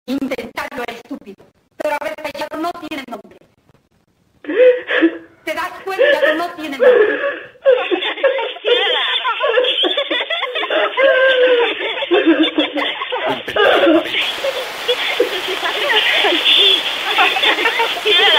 Intentarlo es estúpido, pero haber fallado no tiene nombre. ¿Te das cuenta que no tiene nombre? Intentar.